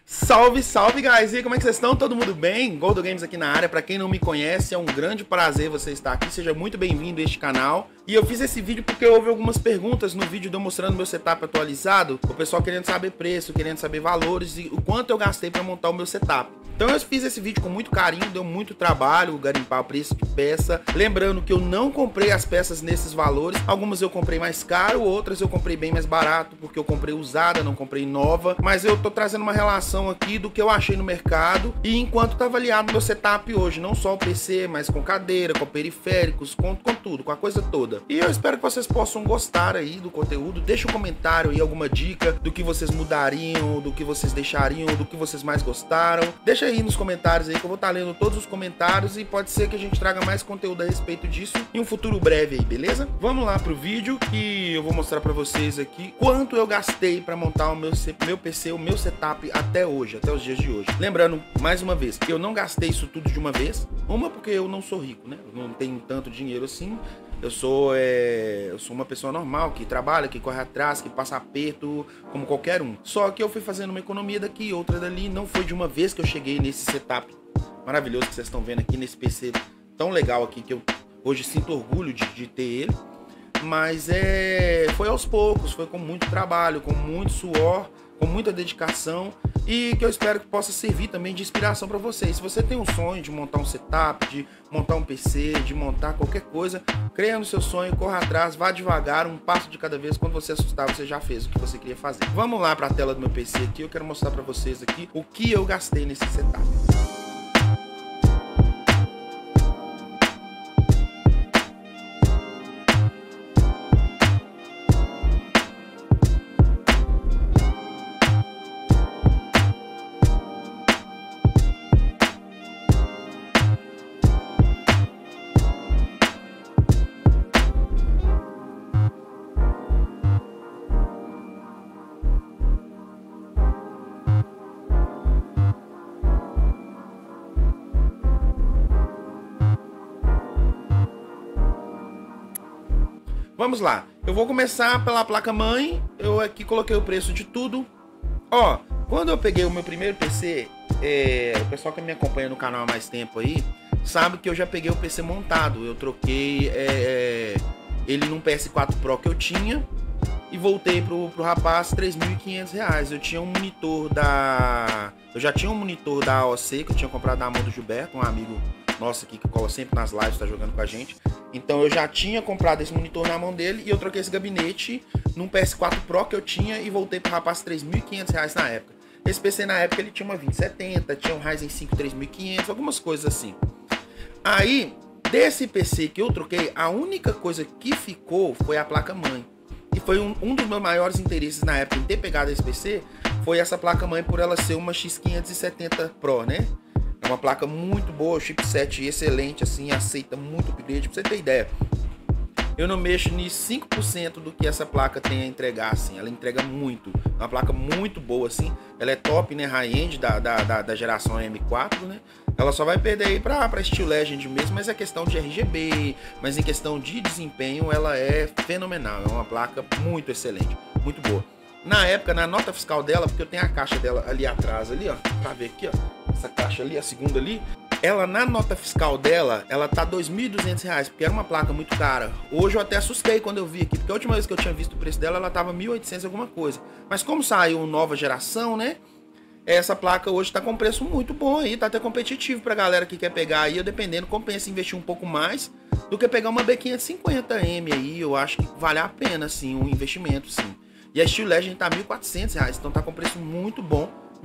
Salve, salve, guys! E aí, como é que vocês estão? Todo mundo bem? Gordo Games aqui na área. Pra quem não me conhece, é um grande prazer você estar aqui. Seja muito bem-vindo a este canal. E eu fiz esse vídeo porque houve algumas perguntas no vídeo de eu mostrando meu setup atualizado. O pessoal querendo saber preço, querendo saber valores e o quanto eu gastei pra montar o meu setup. Então eu fiz esse vídeo com muito carinho, deu muito trabalho garimpar o preço de peça. Lembrando que eu não comprei as peças nesses valores. Algumas eu comprei mais caro, outras eu comprei bem mais barato, porque eu comprei usada, não comprei nova. Mas eu tô trazendo uma relação aqui do que eu achei no mercado e enquanto tá avaliado meu setup hoje. Não só o PC, mas com cadeira, com periféricos, com tudo, com a coisa toda. E eu espero que vocês possam gostar aí do conteúdo. Deixa um comentário aí, alguma dica do que vocês mudariam, do que vocês deixariam, do que vocês mais gostaram. Deixa aí nos comentários aí que eu vou estar lendo todos os comentários e pode ser que a gente traga mais conteúdo a respeito disso em um futuro breve aí, beleza? Vamos lá pro vídeo que eu vou mostrar pra vocês aqui quanto eu gastei pra montar o meu PC, o meu setup até hoje, até os dias de hoje. Lembrando, mais uma vez, que eu não gastei isso tudo de uma vez. Uma porque eu não sou rico, né? Eu não tenho tanto dinheiro assim. Eu sou uma pessoa normal, que trabalha, que corre atrás, que passa aperto, como qualquer um. Só que eu fui fazendo uma economia daqui, outra dali. Não foi de uma vez que eu cheguei nesse setup maravilhoso que vocês estão vendo aqui, nesse PC tão legal aqui, que eu hoje sinto orgulho de ter ele. Mas foi aos poucos, foi com muito trabalho, com muito suor, com muita dedicação e que eu espero que possa servir também de inspiração para vocês. Se você tem um sonho de montar um setup, de montar um PC, de montar qualquer coisa, creia no seu sonho, corra atrás, vá devagar, um passo de cada vez. Quando você assustar, você já fez o que você queria fazer. Vamos lá para a tela do meu PC aqui, eu quero mostrar para vocês aqui o que eu gastei nesse setup. Vamos lá, eu vou começar pela placa-mãe. Eu aqui coloquei o preço de tudo. Ó, quando eu peguei o meu primeiro PC, o pessoal que me acompanha no canal há mais tempo aí, sabe que eu já peguei o PC montado. Eu troquei ele num PS4 Pro que eu tinha e voltei pro rapaz R$3.500. Eu tinha um monitor eu já tinha um monitor da AOC que eu tinha comprado na mão do Gilberto, um amigo nosso aqui que cola sempre nas lives, tá jogando com a gente. Então eu já tinha comprado esse monitor na mão dele e eu troquei esse gabinete num PS4 Pro que eu tinha e voltei pro rapaz R$3.500 na época. Esse PC na época ele tinha uma 2070, tinha um Ryzen 5 3500, algumas coisas assim. Aí, desse PC que eu troquei, a única coisa que ficou foi a placa-mãe. E foi um dos meus maiores interesses na época em ter pegado esse PC, foi essa placa-mãe por ela ser uma X570 Pro, né? É uma placa muito boa, chipset excelente, assim, aceita muito upgrade. Pra você ter ideia, eu não mexo nem 5% do que essa placa tem a entregar, assim. Ela entrega muito. É uma placa muito boa, assim. Ela é top, né? High-end da geração M4, né? Ela só vai perder aí pra Steel Legend mesmo, mas é questão de RGB, mas em questão de desempenho, ela é fenomenal. É uma placa muito excelente, muito boa. Na época, na nota fiscal dela, porque eu tenho a caixa dela ali atrás, ali, ó, pra ver aqui, ó. Essa caixa ali, a segunda ali, ela na nota fiscal dela, ela tá R$2.200, porque era uma placa muito cara. Hoje eu até assustei quando eu vi aqui, porque a última vez que eu tinha visto o preço dela, ela tava 1.800 alguma coisa. Mas como saiu nova geração, né? Essa placa hoje tá com preço muito bom aí, tá até competitivo pra galera que quer pegar aí, dependendo, compensa investir um pouco mais do que pegar uma B550M aí. Eu acho que vale a pena, sim, um investimento, sim. E a Steel Legend tá R$1.400, então tá com preço muito bom.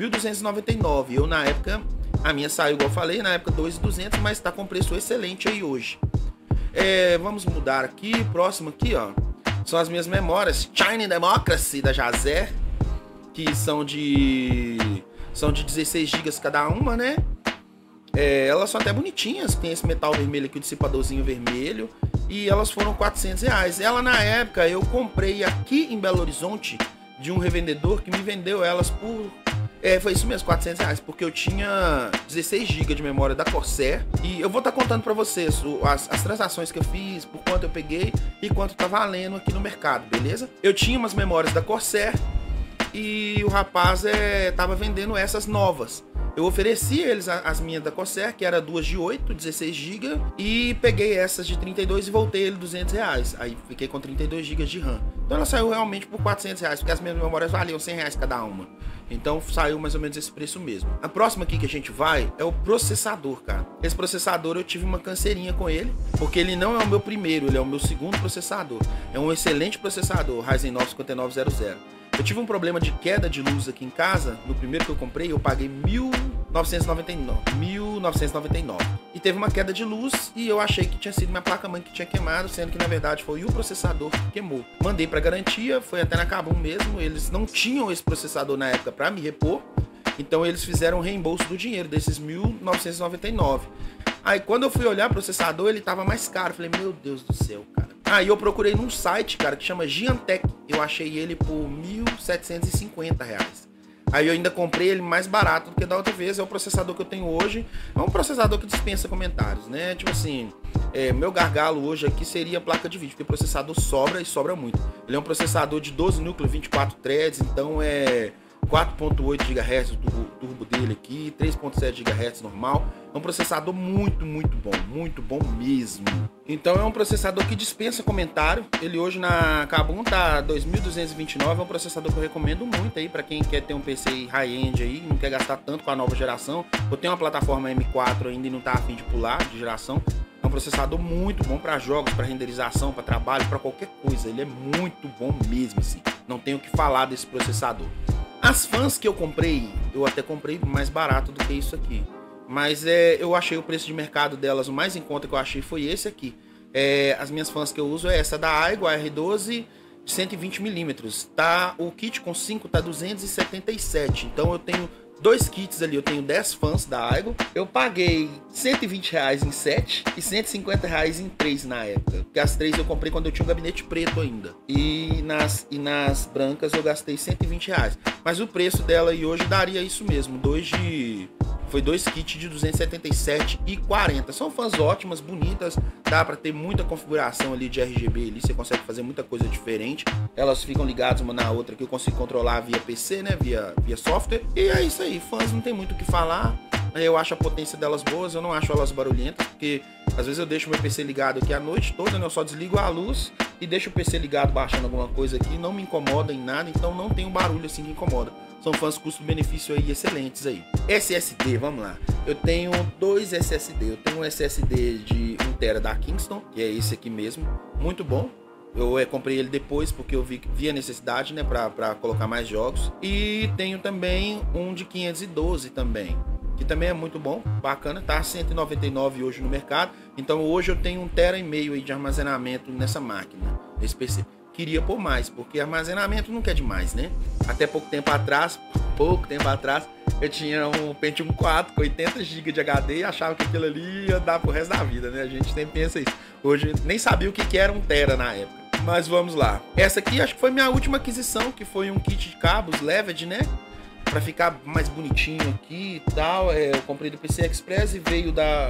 1.299. Eu na época, a minha saiu igual eu falei, na época 2.200, mas tá com preço excelente aí hoje. Vamos mudar aqui, próximo aqui, ó. São as minhas memórias China Democracy da Jazer, que são de 16 GB cada uma, né? Elas são até bonitinhas, tem esse metal vermelho aqui, o dissipadorzinho vermelho, e elas foram R$400. Ela na época eu comprei aqui em Belo Horizonte de um revendedor que me vendeu elas por foi isso mesmo, R$400, porque eu tinha 16 GB de memória da Corsair. E eu vou estar contando para vocês as transações que eu fiz, por quanto eu peguei e quanto tá valendo aqui no mercado, beleza? Eu tinha umas memórias da Corsair e o rapaz tava vendendo essas novas. Eu ofereci eles as minhas da Corsair, que era duas de 8, 16 GB, e peguei essas de 32 e voltei ele R$200. Aí fiquei com 32 GB de RAM. Então ela saiu realmente por R$400, porque as minhas memórias valiam R$100 cada uma. Então saiu mais ou menos esse preço mesmo. A próxima aqui que a gente vai é o processador, cara. Esse processador eu tive uma canseirinha com ele, porque ele não é o meu primeiro, ele é o meu segundo processador. É um excelente processador, Ryzen 9 5900. Eu tive um problema de queda de luz aqui em casa. No primeiro que eu comprei, eu paguei R$1.999. E teve uma queda de luz e eu achei que tinha sido minha placa-mãe que tinha queimado, sendo que na verdade foi o processador que queimou. Mandei para garantia, foi até na Kabum mesmo. Eles não tinham esse processador na época para me repor, então eles fizeram um reembolso do dinheiro desses R$1.999. Aí quando eu fui olhar o processador, ele tava mais caro. Falei, meu Deus do céu, cara. Aí eu procurei num site, cara, que chama Giantec. Eu achei ele por R$1.750. Aí eu ainda comprei ele mais barato do que da outra vez. É o processador que eu tenho hoje. É um processador que dispensa comentários, né? Tipo assim, meu gargalo hoje aqui seria a placa de vídeo, porque o processador sobra e sobra muito. Ele é um processador de 12 núcleos, 24 threads, então é 4.8 GHz o turbo dele aqui, 3.7 GHz normal. É um processador muito bom mesmo. Então é um processador que dispensa comentário. Ele hoje na Kabum tá 2.229, é um processador que eu recomendo muito aí para quem quer ter um PC high-end aí, não quer gastar tanto com a nova geração. Eu tenho uma plataforma M4 ainda e não tá a fim de pular de geração. É um processador muito bom para jogos, para renderização, para trabalho, para qualquer coisa. Ele é muito bom mesmo, assim. Não tenho o que falar desse processador. As fãs que eu comprei, eu até comprei mais barato do que isso aqui. Mas eu achei o preço de mercado delas, o mais em conta que eu achei foi esse aqui. As minhas fãs que eu uso é essa da Aigo, a R12 de 120mm. Tá, o kit com 5 tá 277. Então eu tenho dois kits ali, eu tenho 10 fãs da Aigo. Eu paguei R$120 em 7 e R$150 em 3 na época. Porque as 3 eu comprei quando eu tinha um gabinete preto ainda. E nas brancas eu gastei R$120. Mas o preço dela aí hoje daria isso mesmo. Foi dois kits de 277,40. São fãs ótimas, bonitas. Dá para ter muita configuração ali de RGB ali. Você consegue fazer muita coisa diferente. Elas ficam ligadas uma na outra, que eu consigo controlar via PC, né? Via software. E é isso aí. Fãs não tem muito o que falar. Eu acho a potência delas boas. Eu não acho elas barulhentas, porque às vezes eu deixo meu PC ligado aqui a noite toda, né? Eu só desligo a luz e deixo o PC ligado baixando alguma coisa aqui. Não me incomoda em nada, então não tem um barulho assim que incomoda. São fãs custo-benefício aí excelentes aí. SSD, vamos lá. Eu tenho dois SSD. Eu tenho um SSD de 1TB da Kingston, que é esse aqui mesmo. Muito bom. Eu comprei ele depois porque eu vi a necessidade, né, para colocar mais jogos. E tenho também um de 512 também, que também é muito bom, bacana. Tá 199 hoje no mercado. Então hoje eu tenho 1,5 TB aí de armazenamento nessa máquina, nesse PC. Queria pôr mais, porque armazenamento não quer demais, né? Até pouco tempo atrás, eu tinha um Pentium 4 com 80 GB de HD e achava que aquilo ali ia dar pro resto da vida, né? A gente sempre pensa isso. Hoje nem sabia o que era 1TB na época. Mas vamos lá. Essa aqui acho que foi minha última aquisição, que foi um kit de cabos Leved, né? Pra ficar mais bonitinho aqui e tal. Eu comprei do PC Express e veio da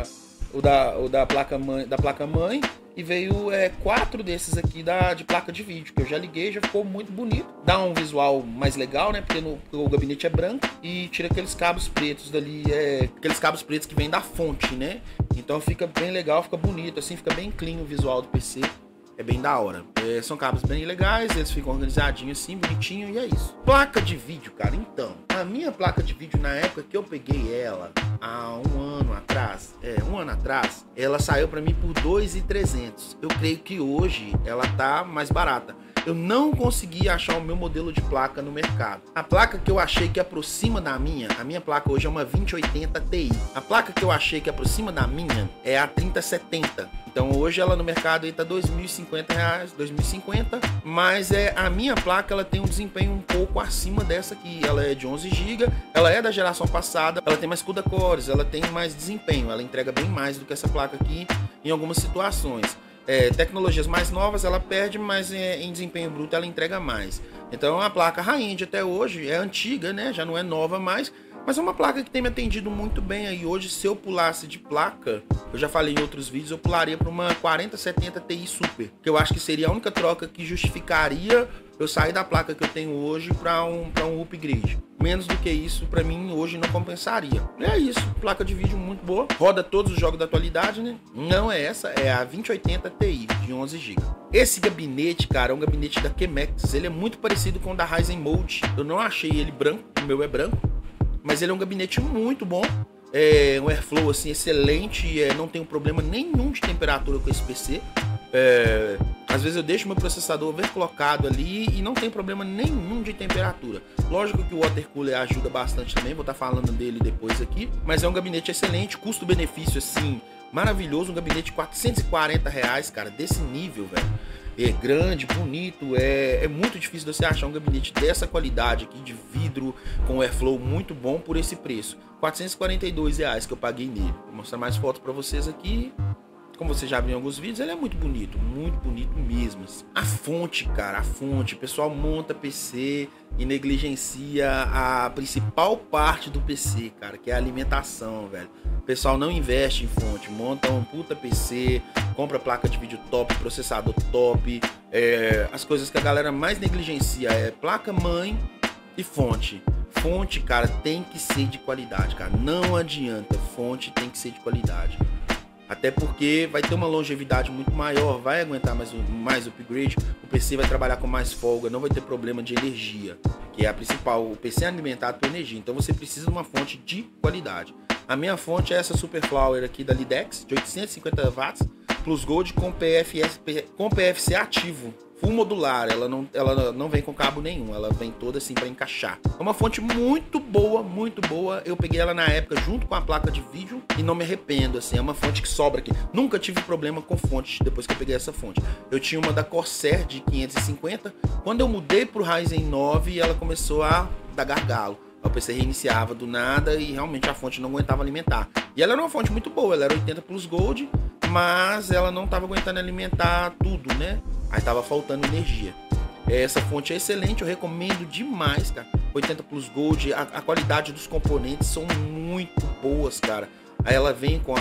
placa-mãe. E veio 4 desses aqui de placa de vídeo, que eu já liguei, já ficou muito bonito. Dá um visual mais legal, né? Porque o gabinete é branco e tira aqueles cabos pretos dali, aqueles cabos pretos que vêm da fonte, né? Então fica bem legal, fica bonito, assim, fica bem clean o visual do PC. É bem da hora. São cabos bem legais, eles ficam organizadinhos assim, bonitinho, e é isso. Placa de vídeo, cara, então. A minha placa de vídeo, na época que eu peguei ela, há um ano atrás, ela saiu pra mim por R$2.300. Eu creio que hoje ela tá mais barata. Eu não consegui achar o meu modelo de placa no mercado. A placa que eu achei que aproxima da minha, a minha placa hoje é uma 2080 Ti. A placa que eu achei que aproxima da minha é a 3070. Então hoje ela no mercado aí tá R$2.050, R$2.050, mas a minha placa ela tem um desempenho um pouco acima dessa aqui. Ela é de 11 GB, ela é da geração passada, ela tem mais CUDA cores, ela tem mais desempenho, ela entrega bem mais do que essa placa aqui em algumas situações. Tecnologias mais novas ela perde, mas em desempenho bruto ela entrega mais. Então a placa high-end até hoje é antiga, né? Já não é nova mais, mas é uma placa que tem me atendido muito bem aí. Hoje, se eu pulasse de placa, eu já falei em outros vídeos, eu pularia para uma 4070 Ti Super, que eu acho que seria a única troca que justificaria eu saí da placa que eu tenho hoje para um upgrade. Menos do que isso, para mim, hoje não compensaria. É isso, placa de vídeo muito boa. Roda todos os jogos da atualidade, né? Não é essa, é a 2080 Ti, de 11 GB. Esse gabinete, cara, é um gabinete da Chemex. Ele é muito parecido com o da Ryzen Mode. Eu não achei ele branco, o meu é branco. Mas ele é um gabinete muito bom. É um airflow, assim, excelente. Não tenho problema nenhum de temperatura com esse PC. Às vezes eu deixo meu processador overclockado ali e não tem problema nenhum de temperatura. Lógico que o water cooler ajuda bastante também, vou estar falando dele depois aqui. Mas é um gabinete excelente, custo-benefício assim, maravilhoso. Um gabinete de R$440, cara, desse nível, velho. É grande, bonito, é muito difícil você achar um gabinete dessa qualidade aqui, de vidro, com airflow muito bom por esse preço. R$442 que eu paguei nele. Vou mostrar mais fotos para vocês aqui. Como você já viu em alguns vídeos, ele é muito bonito mesmo. A fonte, cara, o pessoal monta PC e negligencia a principal parte do PC, cara, que é a alimentação, velho. O pessoal não investe em fonte, monta um puta PC, compra placa de vídeo top, processador top. As coisas que a galera mais negligencia é placa-mãe e fonte. Fonte, cara, tem que ser de qualidade, cara. Não adianta, fonte tem que ser de qualidade. Até porque vai ter uma longevidade muito maior, vai aguentar mais upgrade, o PC vai trabalhar com mais folga, não vai ter problema de energia, que é a principal. O PC é alimentado por energia, então você precisa de uma fonte de qualidade. A minha fonte é essa Superflower aqui da Lidex, de 850 watts, Plus Gold com PFC ativo. Full modular, ela não vem com cabo nenhum, ela vem toda assim para encaixar. É uma fonte muito boa, eu peguei ela na época junto com a placa de vídeo e não me arrependo, assim, é uma fonte que sobra aqui. Nunca tive problema com fonte depois que eu peguei essa fonte. Eu tinha uma da Corsair de 550, quando eu mudei pro Ryzen 9 ela começou a dar gargalo. O PC reiniciava do nada e realmente a fonte não aguentava alimentar. E ela era uma fonte muito boa, ela era 80 Plus Gold, mas ela não estava aguentando alimentar tudo, né? Aí tava faltando energia. Essa fonte é excelente, eu recomendo demais, cara. 80 Plus Gold, a qualidade dos componentes são muito boas, cara. Aí ela vem com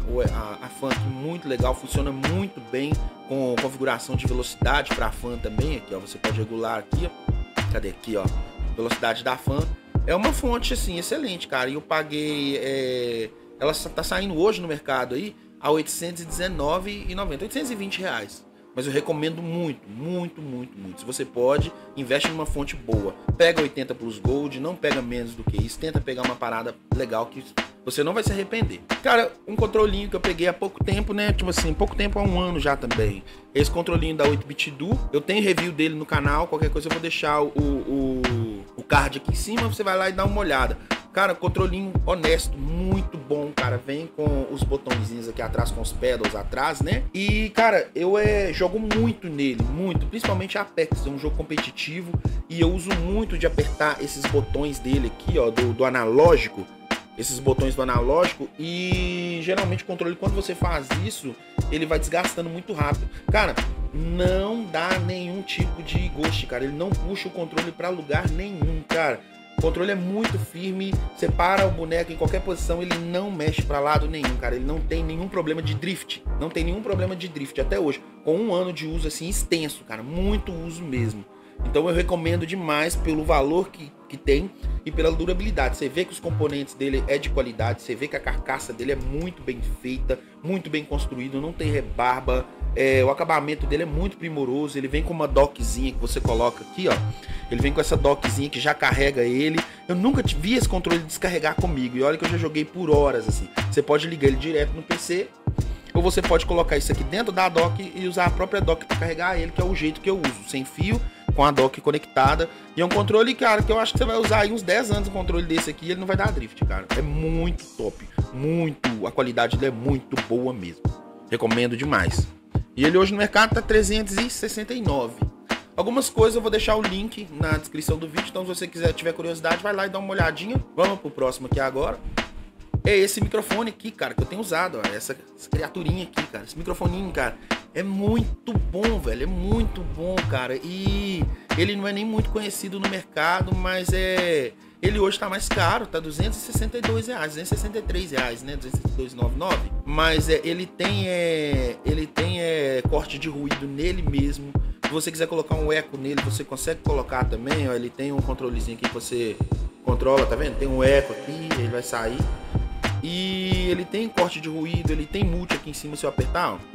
a fan aqui muito legal, funciona muito bem com configuração de velocidade para a fan também. Aqui, ó, você pode regular aqui, ó. Cadê aqui, ó? Velocidade da fan. É uma fonte assim excelente, cara. E eu paguei, ela tá saindo hoje no mercado aí a R$819,90, R$820. Mas eu recomendo muito. Se você pode, investe numa fonte boa. Pega 80 Plus Gold, não pega menos do que isso. Tenta pegar uma parada legal que você não vai se arrepender. Cara, um controlinho que eu peguei há pouco tempo, né? Tipo assim, pouco tempo, há um ano já também. Esse controlinho da 8-bit do. Eu tenho review dele no canal. Qualquer coisa eu vou deixar o card aqui em cima. Você vai lá e dá uma olhada. Cara, controlinho honesto, muito bom, cara. Vem com os botõezinhos aqui atrás, com os pedals atrás, né? E, cara, eu jogo muito nele, muito. Principalmente Apex, é um jogo competitivo. E eu uso muito de apertar esses botões dele aqui, ó, do analógico. Esses botões do analógico. E, geralmente, o controle, quando você faz isso, ele vai desgastando muito rápido. Cara, não dá nenhum tipo de ghost, cara. Ele não puxa o controle pra lugar nenhum, cara. O controle é muito firme, você para o boneco em qualquer posição, ele não mexe para lado nenhum, cara. Ele não tem nenhum problema de drift. Não tem nenhum problema de drift até hoje. Com um ano de uso assim extenso, cara. Muito uso mesmo. Então eu recomendo demais pelo valor que tem e pela durabilidade. Você vê que os componentes dele é de qualidade, você vê que a carcaça dele é muito bem feita, muito bem construído, não tem rebarba. O acabamento dele é muito primoroso. Ele vem com uma dockzinha que você coloca aqui, ó. Ele vem com essa dockzinha que já carrega ele. Eu nunca vi esse controle descarregar comigo. E olha que eu já joguei por horas, assim. Você pode ligar ele direto no PC, ou você pode colocar isso aqui dentro da dock e usar a própria dock para carregar ele, que é o jeito que eu uso, sem fio, com a dock conectada. E é um controle, cara, que eu acho que você vai usar aí uns 10 anos um controle desse aqui e ele não vai dar drift, cara. É muito top, muito. A qualidade dele é muito boa mesmo. Recomendo demais. E ele hoje no mercado tá 369. Algumas coisas eu vou deixar o link na descrição do vídeo, então se você tiver curiosidade, vai lá e dá uma olhadinha. Vamos pro próximo aqui agora. É esse microfone aqui, cara, que eu tenho usado, ó, essa criaturinha aqui, cara, esse microfoninho, cara, é muito bom, velho, é muito bom, cara, e ele não é nem muito conhecido no mercado, mas ele hoje tá mais caro, tá R$262, R$263, né, R$262,99, mas ele tem corte de ruído nele mesmo, Se você quiser colocar um eco nele, você consegue colocar também, ó, ele tem um controlezinho aqui que você controla, tá vendo? Tem um eco aqui, ele vai sair. E ele tem corte de ruído, ele tem mute aqui em cima, se eu apertar, ó.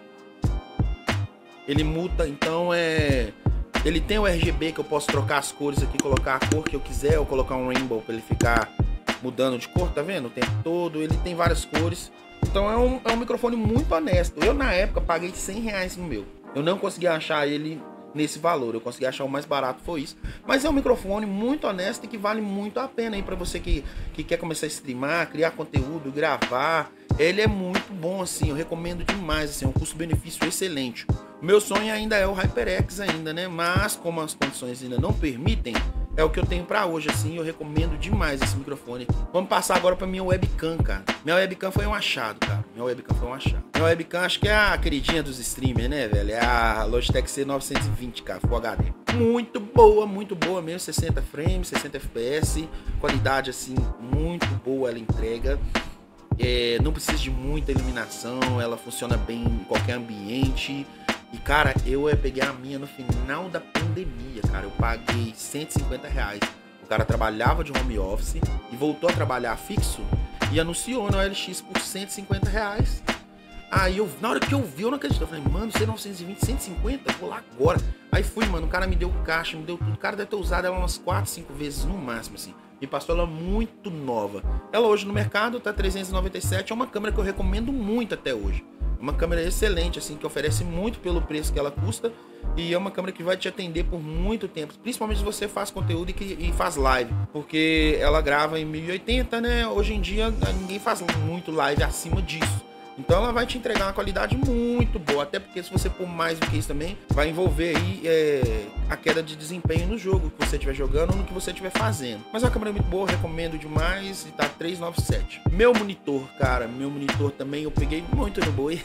Ele muta, então ele tem o RGB que eu posso trocar as cores aqui, colocar a cor que eu quiser, ou colocar um rainbow para ele ficar mudando de cor, tá vendo? O tempo todo, ele tem várias cores. Então é um microfone muito honesto. Eu na época paguei R$100 no meu. Eu não consegui achar ele nesse valor, eu consegui achar o mais barato, foi isso. Mas é um microfone muito honesto e que vale muito a pena aí para você que quer começar a streamar, criar conteúdo, gravar. Ele é muito bom, assim, eu recomendo demais, assim, é um custo-benefício excelente. O meu sonho ainda é o HyperX ainda, né? Mas como as condições ainda não permitem, é o que eu tenho pra hoje, assim, eu recomendo demais esse microfone. Vamos passar agora pra minha webcam, cara. Minha webcam foi um achado, cara. Minha webcam foi um achado. Minha webcam acho que é a queridinha dos streamers, né, velho? É a Logitech C920, cara, Full HD. Muito boa mesmo, 60 frames, 60 FPS. Qualidade, assim, muito boa ela entrega. Não precisa de muita iluminação, ela funciona bem em qualquer ambiente. E cara, eu peguei a minha no final da pandemia, cara. Eu paguei R$150. O cara trabalhava de home office e voltou a trabalhar fixo e anunciou na OLX por R$150. Aí na hora que eu vi, eu não acredito. Eu falei, mano, C920, 150? Vou lá agora. Aí fui, mano, o cara me deu caixa, me deu tudo. O cara deve ter usado ela umas 4, 5 vezes no máximo, assim. Me passou ela muito nova. Ela hoje no mercado tá 397, é uma câmera que eu recomendo muito até hoje. Uma câmera excelente, assim, que oferece muito pelo preço que ela custa. E é uma câmera que vai te atender por muito tempo. Principalmente se você faz conteúdo e faz live. Porque ela grava em 1080, né? Hoje em dia ninguém faz muito live acima disso. Então ela vai te entregar uma qualidade muito boa. Até porque se você pôr mais do que isso também, vai envolver aí a queda de desempenho no jogo que você estiver jogando ou no que você estiver fazendo. Mas é uma câmera muito boa, recomendo demais. E tá 397. Meu monitor, cara, meu monitor também eu peguei muito no boi.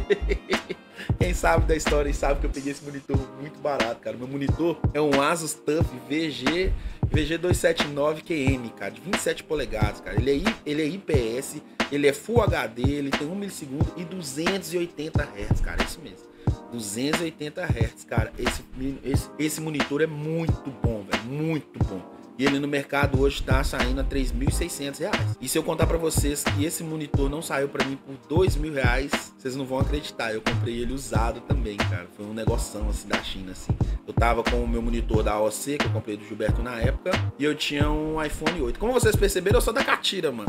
Quem sabe da história e sabe que eu peguei esse monitor muito barato, cara. Meu monitor é um Asus TUF VG279QM, cara, de 27 polegadas, cara. Ele é IPS, ele é Full HD, ele tem 1 milissegundo e 280 Hz, cara, é isso mesmo. 280 Hz, cara. Esse monitor é muito bom, velho, muito bom. E ele no mercado hoje tá saindo a R$3.600. E se eu contar pra vocês que esse monitor não saiu pra mim por R$2.000, vocês não vão acreditar. Eu comprei ele usado também, cara. Foi um negoção assim da China, assim. Eu tava com o meu monitor da AOC, que eu comprei do Gilberto na época, e eu tinha um iPhone 8. Como vocês perceberam, eu sou da catira, mano.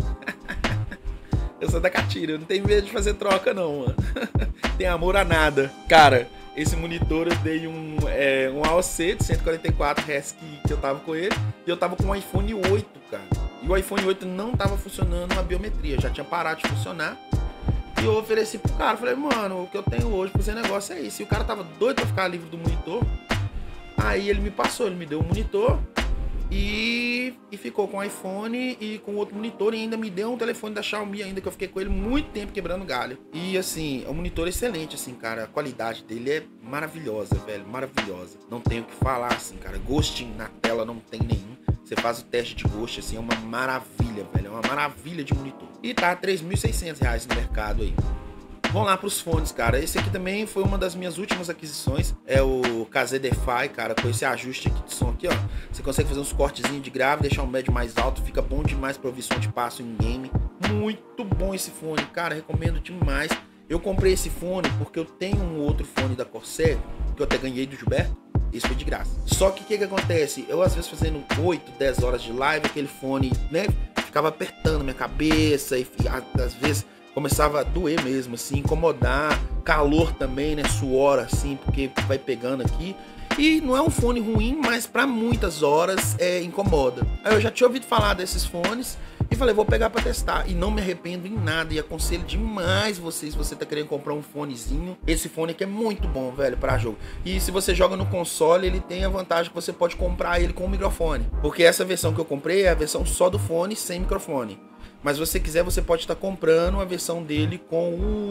Eu sou da catira, eu não tenho medo de fazer troca não, mano. Tem amor a nada. Cara, esse monitor eu dei um AOC de 144 Hz que eu tava com ele. E eu tava com um iPhone 8, cara. E o iPhone 8 não tava funcionando a biometria, já tinha parado de funcionar. E eu ofereci pro cara, falei, mano, o que eu tenho hoje pra fazer negócio é isso. E o cara tava doido pra ficar livre do monitor. Aí ele me passou, ele me deu um monitor. E ficou com o iPhone e com outro monitor e ainda me deu um telefone da Xiaomi ainda, que eu fiquei com ele muito tempo quebrando galho. E assim, é um monitor excelente, assim, cara. A qualidade dele é maravilhosa, velho, maravilhosa. Não tenho o que falar, assim, cara. Ghosting na tela não tem nenhum. Você faz o teste de ghost, assim, é uma maravilha, velho. É uma maravilha de monitor. E tá R$3.600 no mercado aí. Vamos lá pros fones, cara. Esse aqui também foi uma das minhas últimas aquisições. É o KZDFi, cara, com esse ajuste aqui de som aqui, ó. Você consegue fazer uns cortezinhos de grave, deixar um médio mais alto. Fica bom demais pra ouvir som de passo em game. Muito bom esse fone, cara. Recomendo demais. Eu comprei esse fone porque eu tenho um outro fone da Corsair, que eu até ganhei do Gilberto. Esse foi de graça. Só que o que acontece? Eu, às vezes, fazendo 8, 10 horas de live, aquele fone, né, ficava apertando minha cabeça e às vezes começava a doer mesmo, assim, incomodar. Calor também, né, suor, assim, porque vai pegando aqui. E não é um fone ruim, mas para muitas horas incomoda. Aí eu já tinha ouvido falar desses fones e falei, vou pegar para testar. E não me arrependo em nada e aconselho demais vocês, se você tá querendo comprar um fonezinho. Esse fone aqui é muito bom, velho, para jogo. E se você joga no console, ele tem a vantagem que você pode comprar ele com o microfone. Porque essa versão que eu comprei é a versão só do fone, sem microfone. Mas se você quiser, você pode estar comprando a versão dele com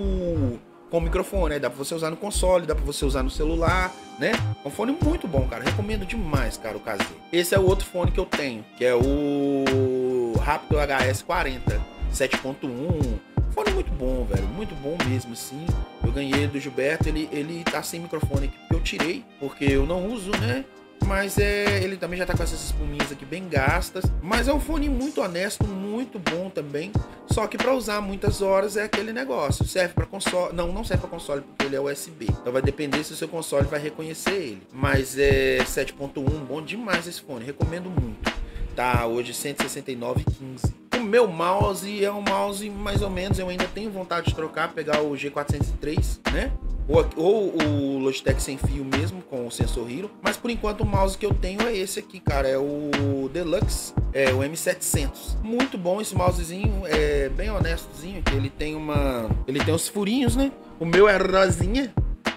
o microfone, né? Dá pra você usar no console, dá pra você usar no celular, né? É um fone muito bom, cara. Recomendo demais, cara, o KZ. Esse é o outro fone que eu tenho, que é o Raptor HS40 7.1, Fone muito bom, velho, muito bom mesmo, assim. Eu ganhei do Gilberto, ele tá sem microfone aqui, porque eu tirei, porque eu não uso, né? Mas ele também já tá com essas espuminhas aqui bem gastas. Mas é um fone muito honesto, muito bom também. Só que para usar muitas horas é aquele negócio. Serve para console. Não serve para console porque ele é USB. Então vai depender se o seu console vai reconhecer ele. Mas é 7.1, bom demais esse fone. Recomendo muito. Tá hoje R$169,15. O meu mouse é um mouse mais ou menos. Eu ainda tenho vontade de trocar, pegar o G403, né? Ou o Logitech sem fio mesmo, com o Sensor Hero. Mas por enquanto o mouse que eu tenho é esse aqui, cara. É o Deluxe, o M700. Muito bom esse mousezinho, é bem honestozinho. Ele tem uns furinhos, né? O meu é rosinha,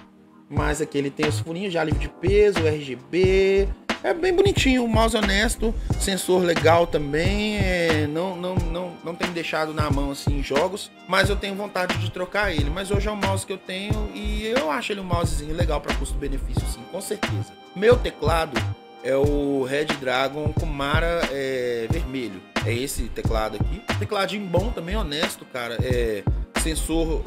mas aqui ele tem os furinhos já livre de peso, RGB. É bem bonitinho, o mouse honesto, sensor legal também, não tem deixado na mão assim em jogos, mas eu tenho vontade de trocar ele. Mas hoje é o mouse que eu tenho e eu acho ele um mousezinho legal para custo-benefício, sim, com certeza. Meu teclado é o Red Dragon Kumara vermelho, é esse teclado aqui. Tecladinho bom também, honesto, cara. Sensor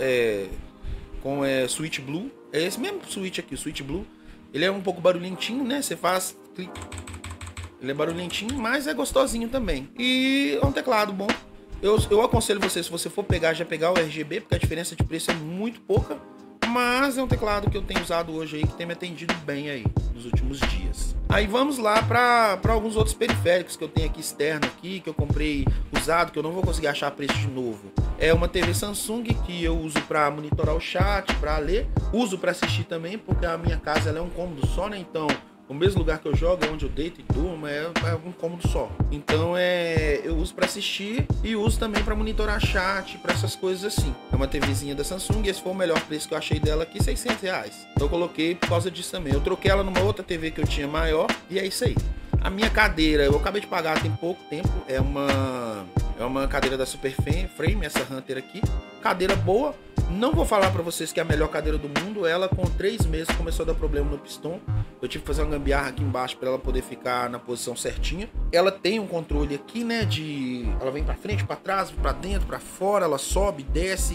com Switch Blue, é esse mesmo switch aqui, o Switch Blue. Ele é um pouco barulhentinho, né? Você faz clique. Ele é barulhentinho, mas é gostosinho também. E é um teclado bom. Eu aconselho você, se você for pegar, já pegar o RGB, porque a diferença de preço é muito pouca. Mas é um teclado que eu tenho usado hoje aí, que tem me atendido bem aí nos últimos dias. Aí vamos lá para alguns outros periféricos que eu tenho aqui externo aqui, que eu comprei usado, que eu não vou conseguir achar preço de novo. É uma TV Samsung que eu uso para monitorar o chat, para ler. Uso para assistir também, porque a minha casa ela é um cômodo só, né? Então, o mesmo lugar que eu jogo é onde eu deito e durmo, é um cômodo só. Então, eu uso para assistir e uso também para monitorar chat, para essas coisas assim. É uma TVzinha da Samsung e esse foi o melhor preço que eu achei dela aqui, R$600. Então, eu coloquei por causa disso também. Eu troquei ela numa outra TV que eu tinha maior e é isso aí. A minha cadeira, eu acabei de pagar tem pouco tempo, é uma cadeira da Super Frame, essa Hunter aqui. Cadeira boa, não vou falar pra vocês que é a melhor cadeira do mundo. Ela com 3 meses começou a dar problema no piston. Eu tive que fazer uma gambiarra aqui embaixo pra ela poder ficar na posição certinha. Ela tem um controle aqui, né, ela vem pra frente, pra trás, pra dentro, pra fora. Ela sobe, desce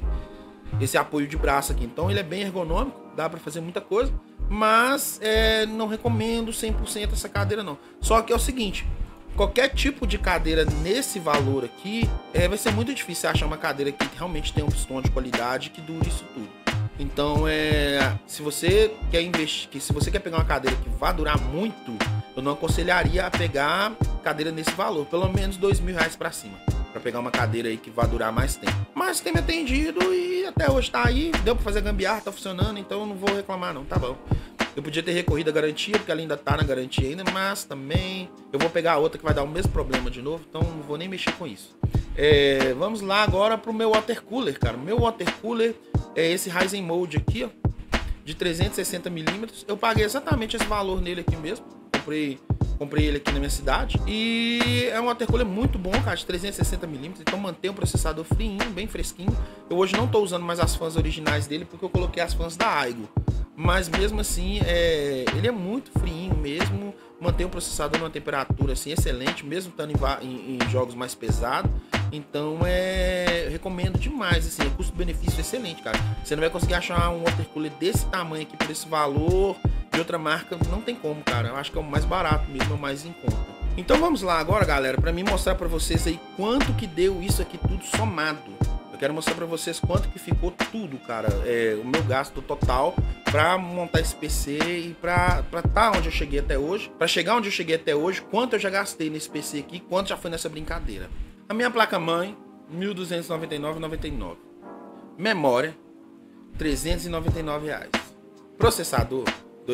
esse apoio de braço aqui. Então ele é bem ergonômico, dá pra fazer muita coisa. Mas não recomendo 100% essa cadeira não. Só que é o seguinte, qualquer tipo de cadeira nesse valor aqui, vai ser muito difícil achar uma cadeira que realmente tenha um piston de qualidade que dure isso tudo. Então, se você quer investir, se você quer pegar uma cadeira que vá durar muito, eu não aconselharia a pegar cadeira nesse valor, pelo menos R$2.000 para cima, para pegar uma cadeira aí que vá durar mais tempo. Mas tem me atendido e até hoje tá aí, deu para fazer gambiarra, tá funcionando, então eu não vou reclamar não, tá bom. Eu podia ter recorrido a garantia, porque ela ainda tá na garantia ainda, mas também eu vou pegar a outra que vai dar o mesmo problema de novo, então não vou nem mexer com isso. Vamos lá agora pro meu water cooler, cara. O meu water cooler é esse Ryzen Mode aqui, ó, de 360mm. Eu paguei exatamente esse valor nele aqui mesmo. Comprei ele aqui na minha cidade. E é um water cooler muito bom, cara, de 360mm. Então mantém o processador frinho, bem fresquinho. Eu hoje não tô usando mais as fãs originais dele, porque eu coloquei as fãs da Aigo. Mas mesmo assim, ele é muito frinho mesmo. Mantém o processador numa temperatura assim, excelente, mesmo estando em jogos mais pesados. Então eu recomendo demais, assim, é custo-benefício excelente, cara. Você não vai conseguir achar um water cooler desse tamanho aqui por esse valor de outra marca, não tem como, cara. Eu acho que é o mais barato mesmo, é o mais em conta. Então vamos lá agora, galera, para mim mostrar para vocês aí quanto que deu isso aqui tudo somado. Eu quero mostrar para vocês quanto que ficou tudo, cara, o meu gasto total para montar esse PC e para tá onde eu cheguei até hoje. Para chegar onde eu cheguei até hoje, quanto eu já gastei nesse PC aqui, quanto já foi nessa brincadeira. A minha placa-mãe, R$ 1.299,99. Memória, R$ 399,00. Processador, R$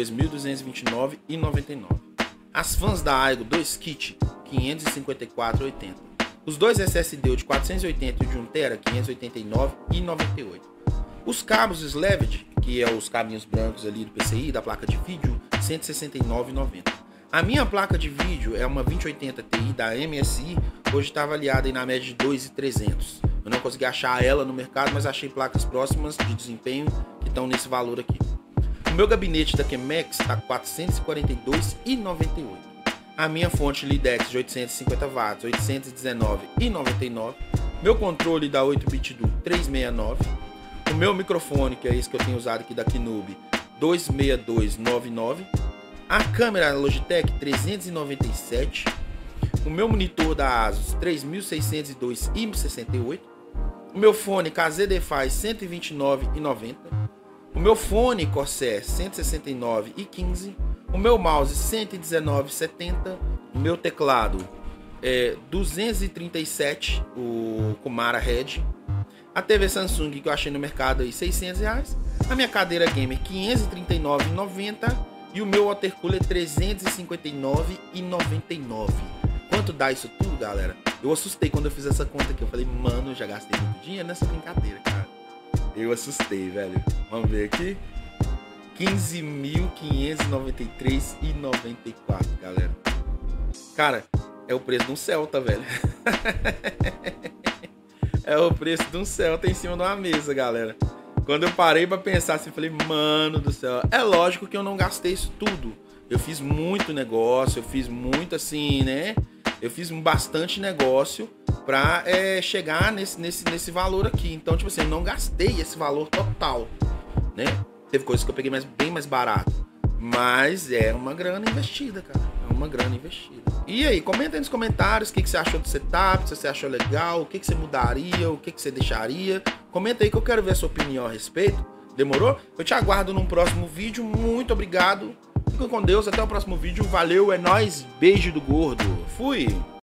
2.229,99. As fãs da Aigo, 2 kits, R$ 554,80. Os dois SSD, o de 480 e o de 1 TB, R$ 589,98. Os cabos Slaved, que é os cabinhos brancos ali do PCI, da placa de vídeo, R$ 169,90. A minha placa de vídeo é uma 2080 Ti da MSI, hoje está avaliada aí na média de 2.300. Eu não consegui achar ela no mercado, mas achei placas próximas de desempenho que estão nesse valor aqui. O meu gabinete da Chemex está R$ 442,98. A minha fonte LIDEX de 850 watts, R$ 819,99. Meu controle da 8-bit do 369. O meu microfone, que é esse que eu tenho usado aqui da Kinube, 26299. A câmera Logitech 397. O meu monitor da Asus 3602i68. O meu fone KZDFi 129,90. O meu fone Corsair 169,15. O meu mouse 119,70. O meu teclado 237, o Kumara Red. A TV Samsung que eu achei no mercado aí R$600. A minha cadeira gamer R$539,90. E o meu water cooler R$359,99. Quanto dá isso tudo, galera? Eu assustei quando eu fiz essa conta aqui. Eu falei, mano, eu já gastei muito dinheiro nessa brincadeira, cara. Eu assustei, velho. Vamos ver aqui. R$15.593,94, galera. Cara, é o preço de um Celta, velho. É o preço de um Celta em cima de uma mesa, galera. Quando eu parei pra pensar assim, eu falei, mano do céu. É lógico que eu não gastei isso tudo. Eu fiz muito negócio, eu fiz muito assim, né? Eu fiz bastante negócio pra chegar nesse valor aqui. Então, tipo assim, eu não gastei esse valor total, né? Teve coisas que eu peguei bem mais barato. Mas é uma grana investida, cara. É uma grana investida. E aí, comenta aí nos comentários o que você achou do setup, se você achou legal, o que você mudaria, o que você deixaria. Comenta aí que eu quero ver a sua opinião a respeito. Demorou? Eu te aguardo num próximo vídeo. Muito obrigado. Fica com Deus. Até o próximo vídeo. Valeu, é nóis. Beijo do gordo. Fui.